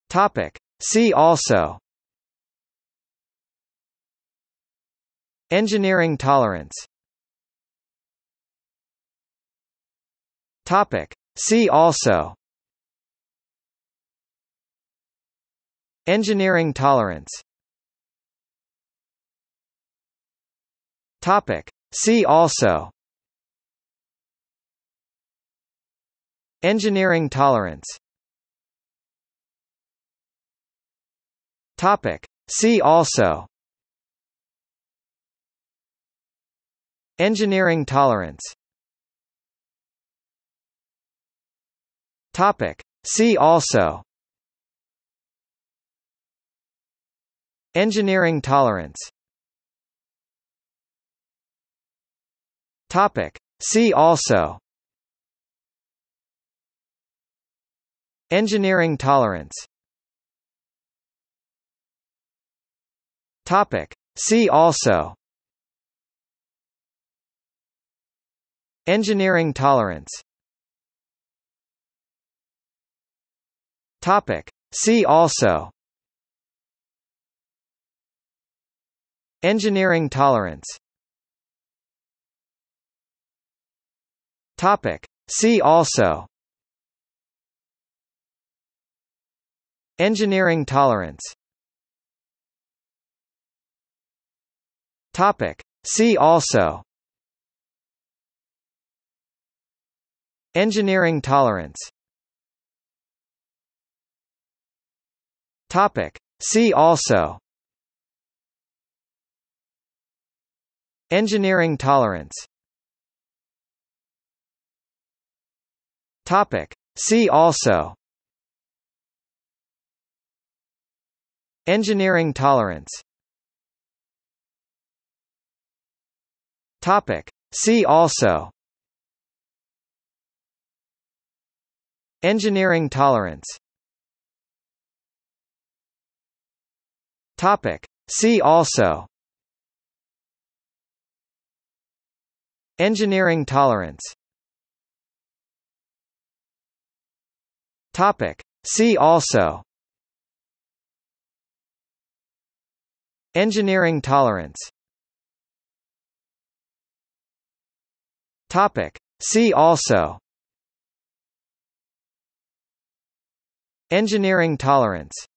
Topic. See also: engineering tolerance. Topic. See also: engineering tolerance. Topic. See also: engineering tolerance. Topic. See also: engineering tolerance. Topic. See also: engineering tolerance. Topic. See also: engineering tolerance. Topic. See also: engineering tolerance. Topic. See also: engineering tolerance. Topic. See also: engineering tolerance. Topic. See also: engineering tolerance. Topic. See also: engineering tolerance. Topic. See also: engineering tolerance. Topic. See also: engineering tolerance. Topic. See also: engineering tolerance. Topic. See also: engineering tolerance. Topic. See also: engineering tolerance.